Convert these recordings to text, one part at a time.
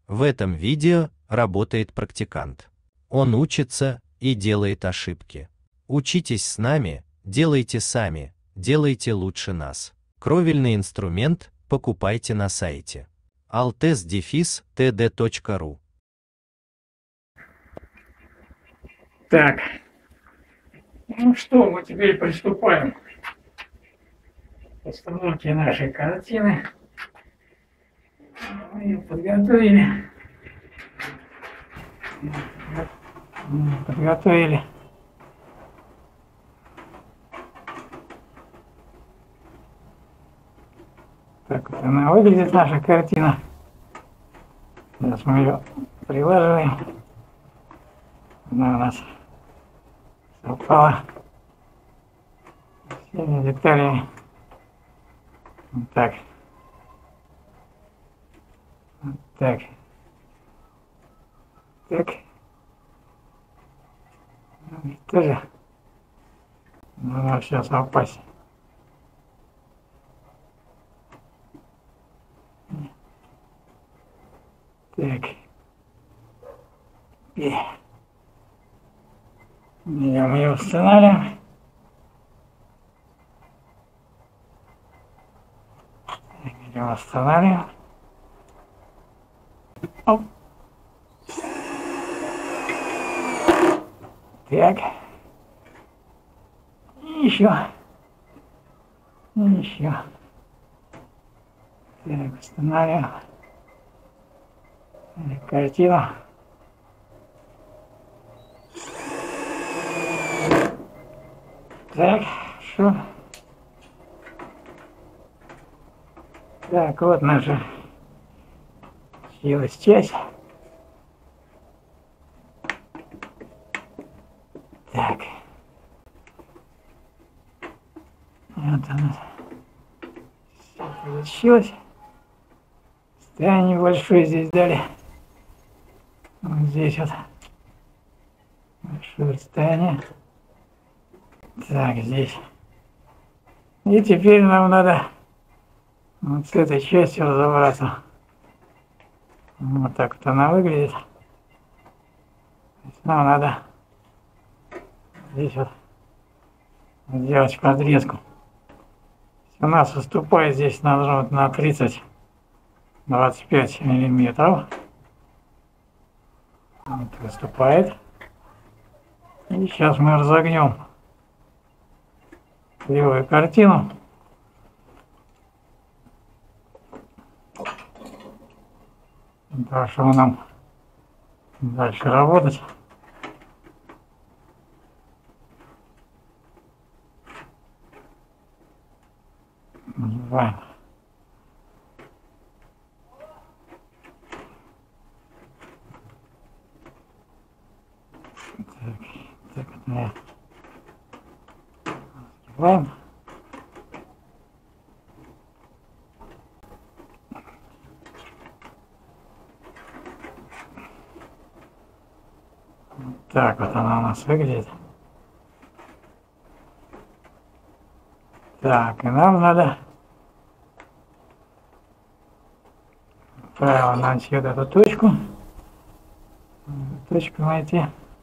В этом видео работает практикант. Он учится и делает ошибки. Учитесь с нами, делайте сами, делайте лучше нас. Кровельный инструмент покупайте на сайте altes-td.ru. Так, ну что, мы теперь приступаем к постановке нашей картины. Мы ее подготовили. Так вот она выглядит, наша картина. Сейчас мы ее прилаживаем. Она у нас совпала всеми деталями. Вот так. Вот так. Так. Ну, и тоже надо все совпасть. Так. Берем ее, устанавливаем. Берем, устанавливаем. Оп. Так. Еще. Еще. Так, устанавливаем. Картину. Так, что? Так, вот наша съелась часть. Так. Вот она. Все получилось. Стань небольшой здесь дали. Вот здесь вот. Большое расстояние. Так, здесь. И теперь нам надо вот с этой частью разобраться. Вот так вот она выглядит. То есть нам надо здесь вот сделать подрезку. У нас выступает здесь должно быть на 30-25 миллиметров. Вот выступает. И сейчас мы разогнем левую картину. Так, чтобы нам дальше работать. Называем. Так мы называем. Так вот она у нас выглядит. Так, и нам надо правильно найти вот эту точку. Точку найти.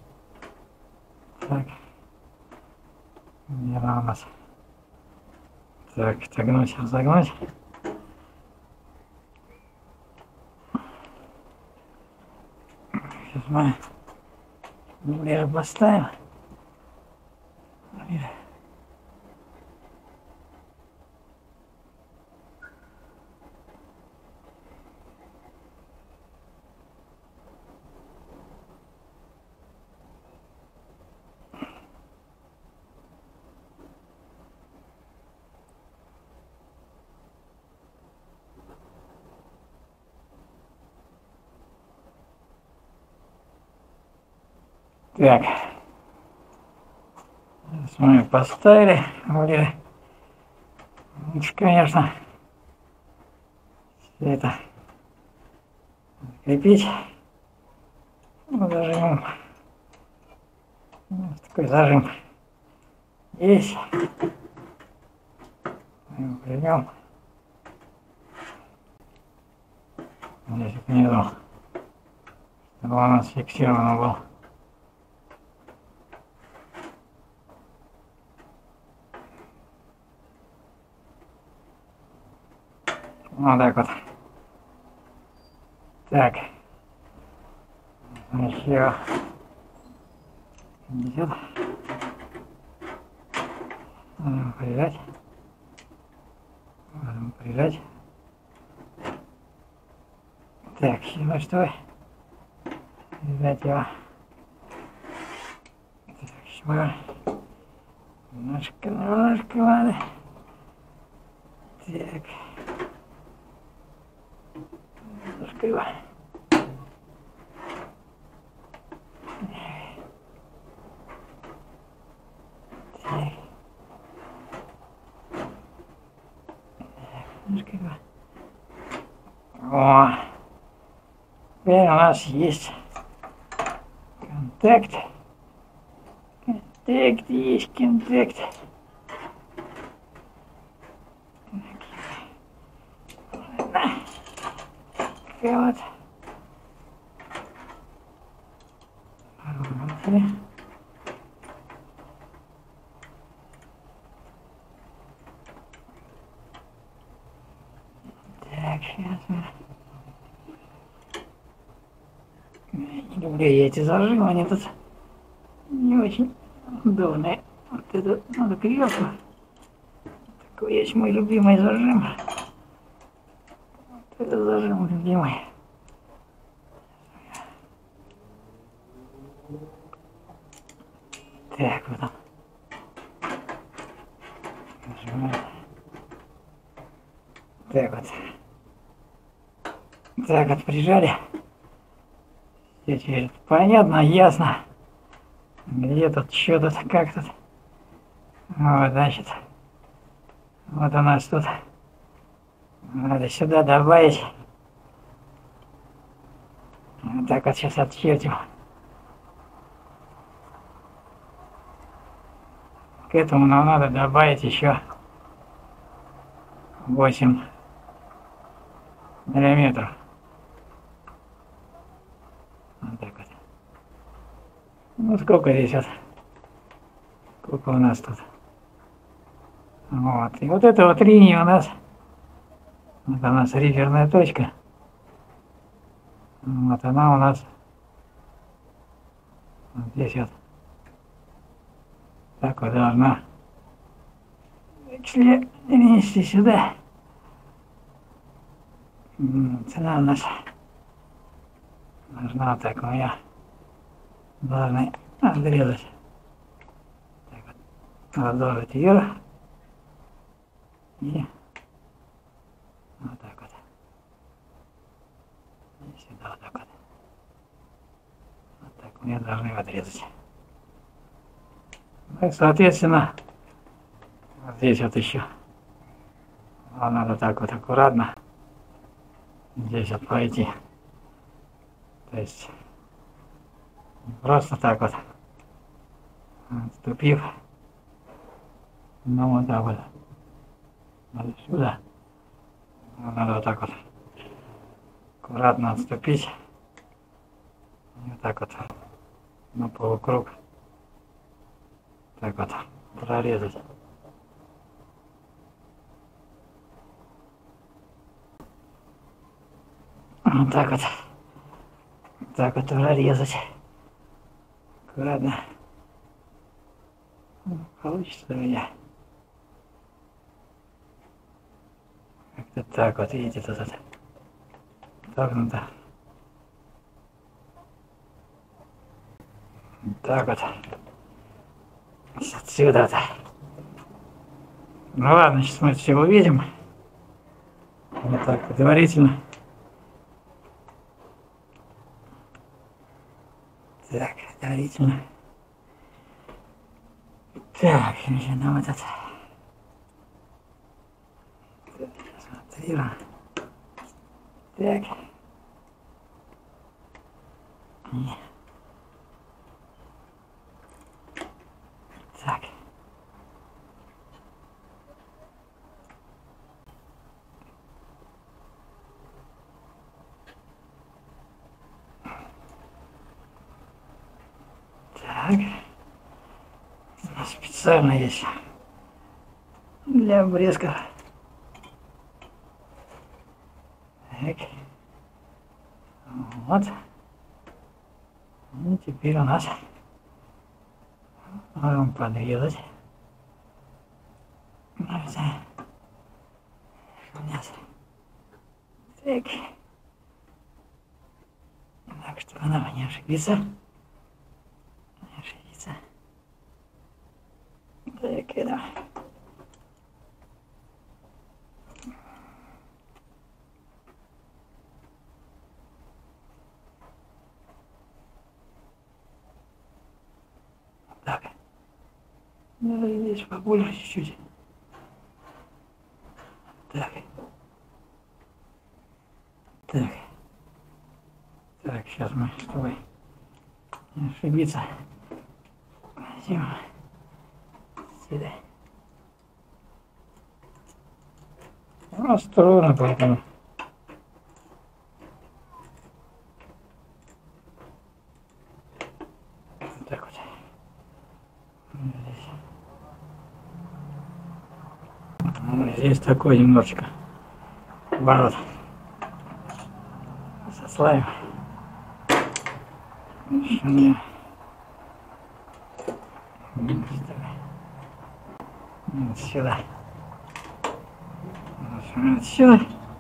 Так. Где она у нас? Так, отогнуть, разогнуть. Сейчас мы ближе поставим. Так, сейчас мы поставили, лучше, конечно, все это закрепить. Ну, зажимом. Вот такой зажим есть. Мы его прижмем. Здесь внизу. у нас фиксировано был. Вот так вот. Так. Еще. Идет. Можем прижать. Можем прижать. Так, ну что? Прижать его. Так, еще. Немножко надо. Так. Немножко его. Так. Немножко его. О! Теперь у нас есть контакт. Контакт, есть контакт. Вот. Так, сейчас не люблю я эти зажимы, они тут не очень удобные. Вот это надо кверху. Такой есть мой любимый зажим. Вот это зажим любимый. Так, вот он. Нажимаем. Так вот. Так вот прижали. Все теперь понятно, ясно. Где тут, что тут, как тут. Вот, значит. Вот у нас тут. Надо сюда добавить. Вот так вот сейчас отчертим. К этому нам надо добавить еще 8 миллиметров. Вот так вот. Ну сколько здесь вот? Сколько у нас тут? Вот. И вот эта вот линия у нас, вот у нас реферная точка. Вот она у нас вот здесь вот. Так вот должна, если перенести сюда, цена у нас должна вот так, мы ее должны отрезать. Так вот, разложить вверх и вот так вот. И сюда вот так вот. Вот так мы ее должны отрезать. Ну и соответственно, вот здесь вот еще. Надо так вот аккуратно здесь вот пройти. То есть не просто так вот отступив, но вот так вот. Надо сюда. Надо вот так вот аккуратно отступить. И вот так вот на полукруг. Так вот прорезать. Вот так вот. Так вот прорезать. Аккуратно. Получится у меня. Как-то так вот, видите, тут вот согнуто. Так вот. Отсюда-то. Ну ладно, сейчас мы все увидим. Вот так предварительно. Так, предварительно. Так, начинаем вот это. Смотри. Так. И. Так. специально есть для обрезков. Так. Вот. И теперь у нас можем подрезать. Так. Так, чтобы она не ошибиться. Не ошибиться. Так, это. Так. Надо здесь побольше чуть-чуть. Так. Так. Так, сейчас мы, чтобы не ошибиться, возьмем сюда. Осторожно, поэтому. Вот так вот. Здесь такой немножечко оборот со слоем. Вот сюда. Вот сюда.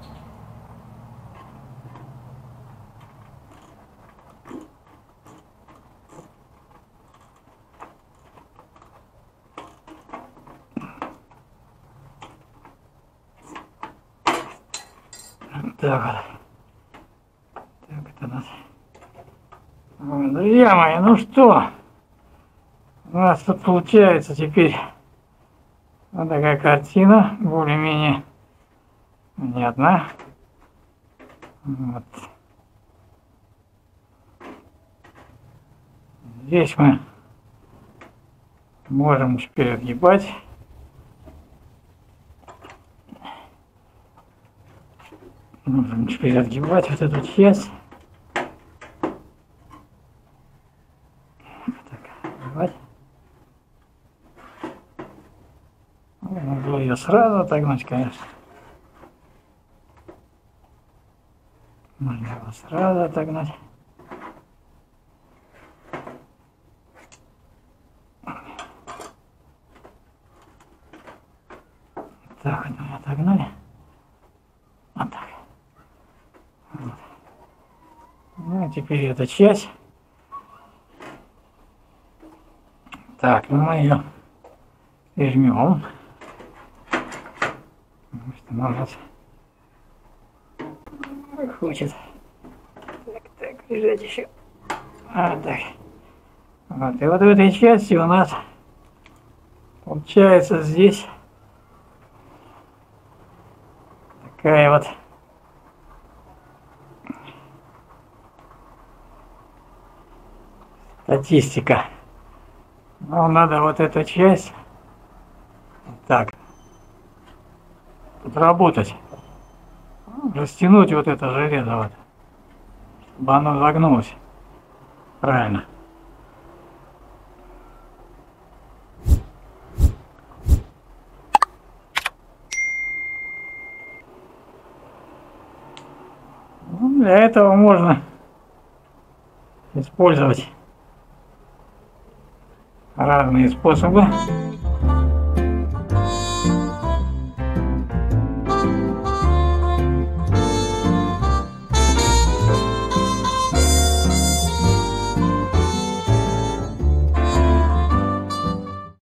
Так вот. Так это нас. Друзья мои, ну что? У нас тут получается теперь вот такая картина, более-менее понятна. Вот. Здесь мы можем теперь отгибать. Можем теперь отгибать вот эту часть. Так, отгибать. Могу ее сразу отогнуть, конечно. Можно его сразу отогнать. Так, вот мы отогнали. Вот так. Вот. Ну, теперь эта часть. Так, ну мы ее прижмем. Потому что она у нас хочет. Так, лежать еще. Вот так. Вот. И вот в этой части у нас получается здесь такая вот статистика. Нам надо вот эту часть так подработать, растянуть вот это железо, вот, чтобы оно загнулось правильно. Ну, для этого можно использовать разные способы.